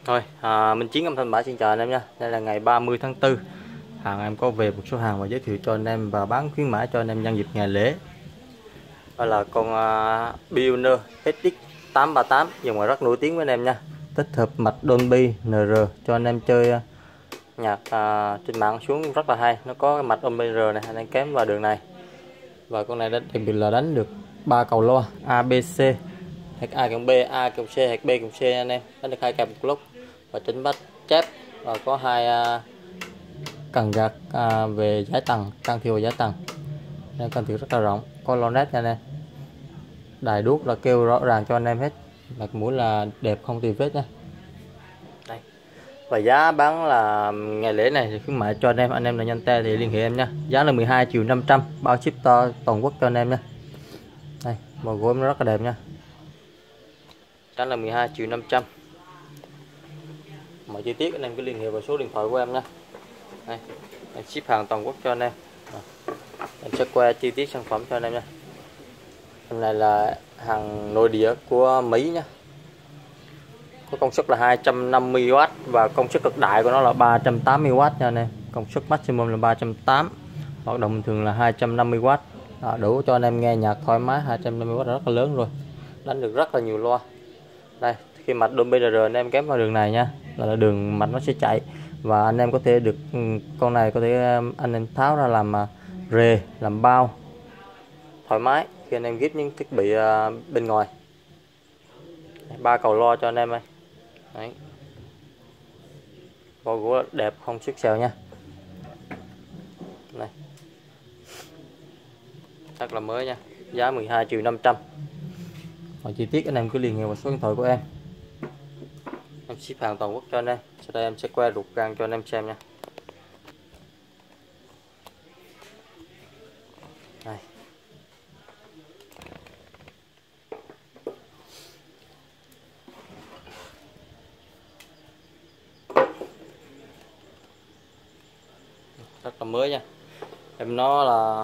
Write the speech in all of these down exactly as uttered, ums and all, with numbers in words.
Thôi, à, Minh Chiến âm thanh Bả xin chào anh em nha. Đây là ngày ba mươi tháng tư. Hàng em có về một số hàng và giới thiệu cho anh em và bán khuyến mãi cho anh em nhân dịp ngày lễ. Đó là con uh, Pioneer ét ích tám ba tám, dòng ngoài rất nổi tiếng với anh em nha. Tích hợp mạch Dolby en rờ cho anh em chơi uh, nhạc uh, trên mạng xuống rất là hay. Nó có cái mạch Dolby en rờ này, anh em kém vào đường này. Và con này đặc biệt là đánh được ba cầu loa A B C, hoặc A cộng B, A cộng C, hoặc B cộng C anh em, đánh được hai cặp một lúc. Và chỉnh bass chép, và có hai uh, cần gạt uh, về giải tầng, can thiệp về giải tầng, nên can thiệp rất là rộng, có loa nét nha anh em. Đài đuốc là kêu rõ ràng cho anh em hết, mặt mũi là đẹp không tì vết nha. Đây. Và giá bán là ngày lễ này thì khuyến mại cho anh em, anh em là nhanh tay thì liên hệ em nha. Giá là mười hai triệu năm trăm, bao ship to toàn quốc cho anh em nha. Đây, màu gỗ nó rất là đẹp nha. Giá là mười hai triệu năm trăm. Mọi chi tiết anh em cứ liên hệ vào số điện thoại của em nha. Đây, em ship hàng toàn quốc cho anh em. Em sẽ qua chi tiết sản phẩm cho anh em nha. Hôm nay là hàng nội địa của Mỹ nhé. Có công suất là hai trăm năm mươi oát và công suất cực đại của nó là ba trăm tám mươi oát nha anh em. Công suất maximum là ba trăm tám mươi, hoạt động thường là hai trăm năm mươi oát. À, đủ cho anh em nghe nhạc thoải mái. Hai trăm năm mươi oát là rất là lớn rồi, đánh được rất là nhiều loa. Đây, khi mạch Dolby en rờ anh em kém vào đường này nha, là đường mạch nó sẽ chạy, và anh em có thể được con này có thể anh em tháo ra làm rề, làm bao thoải mái khi anh em ghép những thiết bị bên ngoài. Ba cầu loa cho anh em ơi. Đấy, bo gỗ đẹp không xước xèo nha. Này, rất là mới nha. Giá mười hai triệu năm trăm. Mọi chi tiết anh em cứ liên hệ vào số điện thoại của em. Em ship hàng toàn quốc cho anh em. Sau đây em sẽ quay ruột gan cho anh em xem nha. Đây. Rất là mới nha. Em nó là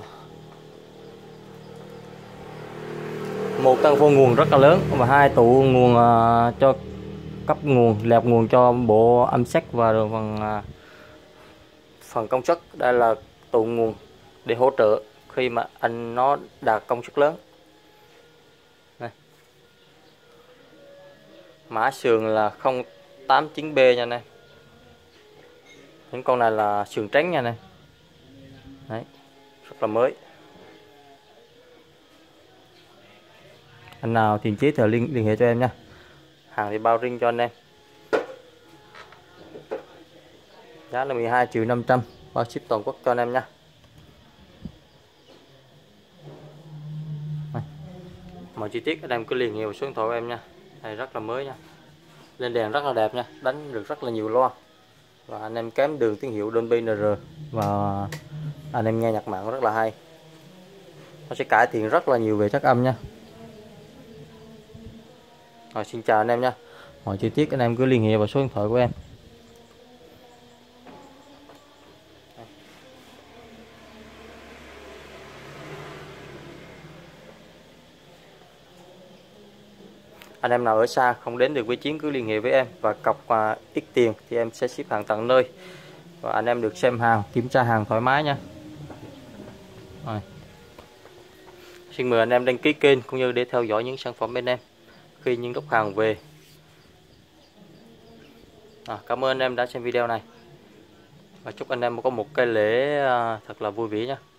một căn phô nguồn rất là lớn và hai tụ nguồn uh, cho cấp nguồn, lẹp nguồn cho bộ âm sắc và rồi phần uh, phần công suất. Đây là tụ nguồn để hỗ trợ khi mà anh nó đạt công suất lớn. Này. Mã sườn là không tám chín B nha này. Những con này là sườn trắng nha này. Đấy, rất là mới. Anh nào tiền chế thì liên liên hệ cho em nha. Hàng thì bao riêng cho anh em. Giá là mười hai triệu năm trăm, bao ship toàn quốc cho anh em nha. Đây. Mọi chi tiết anh em cứ liên hệ vào số điện thoại của em nha. Đây rất là mới nha. Lên đèn rất là đẹp nha, đánh được rất là nhiều loa. Và anh em kém đường tín hiệu Dolby en rờ và anh em nghe nhạc mạng rất là hay. Nó sẽ cải thiện rất là nhiều về chất âm nha. Rồi, xin chào anh em nha. Mọi chi tiết anh em cứ liên hệ vào số điện thoại của em. Anh em nào ở xa không đến được với Chiến cứ liên hệ với em và cọc uh, ít tiền thì em sẽ ship hàng tận nơi. Và anh em được xem hàng, kiểm tra hàng thoải mái nha. Rồi. Xin mời anh em đăng ký kênh cũng như để theo dõi những sản phẩm bên em khi những lúc hàng về. À, cảm ơn anh em đã xem video này và chúc anh em có một cái lễ uh, thật là vui vẻ nha.